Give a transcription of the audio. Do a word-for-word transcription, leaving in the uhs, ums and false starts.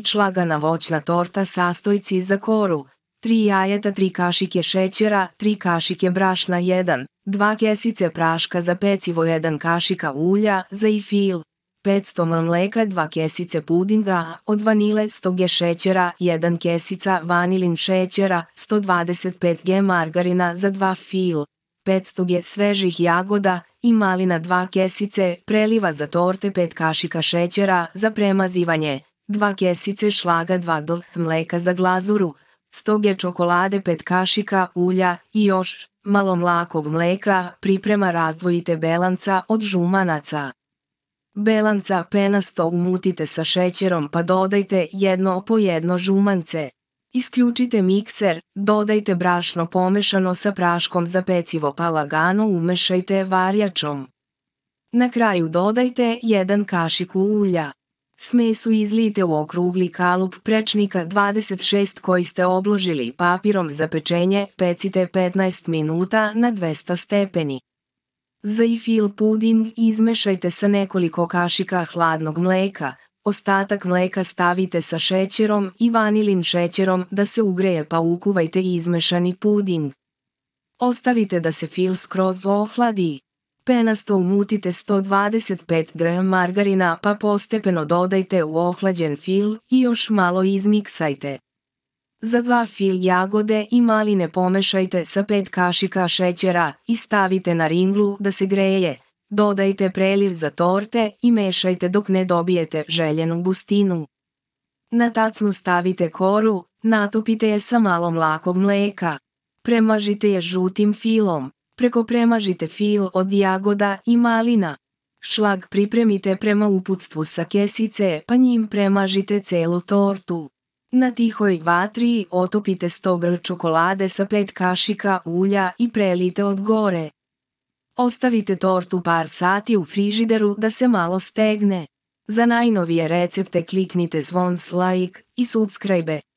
šlagana voćna torta sastojci za koru, tri jajeta, tri kašike šećera, tri kašike brašna jedan, dva kesice praška za pecivo, jedan kašika ulja za i fil, petsto mililitara mleka, dva kesice pudinga od vanile, sto grama šećera, jedan kesica vanilin šećera, sto dvadeset pet grama margarina za dva fil, petsto grama svežih jagoda i malina, dva kesice preliva za torte, pet kašika šećera za premazivanje, dva kesice šlaga, dva decilitra mleka za glazuru, sto grama čokolade, pet kašika ulja i još malo mlakog mleka. Priprema: razdvojite belanca od žumanaca. Belanca penasto umutite sa šećerom pa dodajte jedno po jedno žumance. Isključite mikser, dodajte brašno pomešano sa praškom za pecivo pa lagano umešajte varjačom. Na kraju dodajte jedan kašik ulja. Smesu izlijte u okrugli kalup prečnika dvadeset šest koji ste obložili papirom za pečenje, pecite petnaest minuta na dvesta stepeni. Za i fil puding izmešajte sa nekoliko kašika hladnog mleka, ostatak mleka stavite sa šećerom i vanilin šećerom da se ugreje pa ukuvajte izmešani puding. Ostavite da se fil skroz ohladi. Penasto umutite sto dvadeset pet grama margarina pa postepeno dodajte u ohlađen fil i još malo izmiksajte. Za dva fil jagode i maline pomešajte sa pet kašika šećera i stavite na ringlu da se greje. Dodajte preliv za torte i mešajte dok ne dobijete željenu gustinu. Na tacnu stavite koru, natopite je sa malo mlakog mleka. Premažite je žutim filom. Preko premažite fil od jagoda i malina. Šlag pripremite prema uputstvu sa kesice pa njim premažite celu tortu. Na tihoj vatri otopite sto grama čokolade sa pet kašika ulja i prelijte od gore. Ostavite tortu par sati u frižideru da se malo stegne. Za najnovije recepte kliknite zvonc like i subscribe.